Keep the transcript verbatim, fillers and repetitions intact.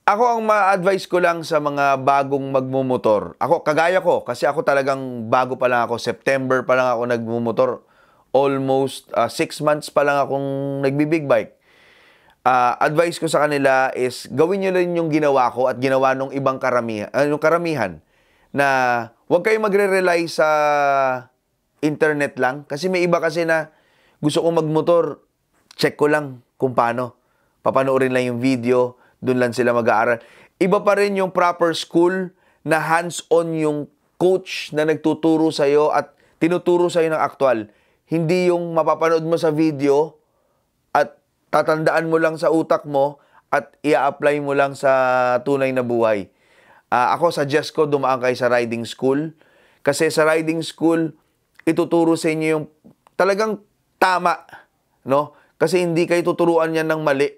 Ako ang ma-advise ko lang sa mga bagong magmumotor. Ako, kagaya ko, kasi ako talagang bago pa lang ako. September pa lang ako nagmumotor. Almost uh, six months pa lang akong nagbibig bike. Uh, advice ko sa kanila is gawin nyo rin yung ginawa ko at ginawa nung ibang karamihan, uh, yung karamihan na huwag kayo magre-rely sa internet lang. Kasi may iba kasi na gusto kong magmotor, check ko lang kung paano. Papanoorin lang yung video, doon lang sila mag-aaral. Iba pa rin yung proper school na hands-on yung coach na nagtuturo sa'yo at tinuturo sa'yo ng aktual. Hindi yung mapapanood mo sa video at tatandaan mo lang sa utak mo at i-apply mo lang sa tunay na buhay. Uh, ako, suggest ko dumaan kayo sa riding school. Kasi sa riding school, ituturo sa inyo yung talagang tama. No? Kasi hindi kayo tuturuan yan ng mali.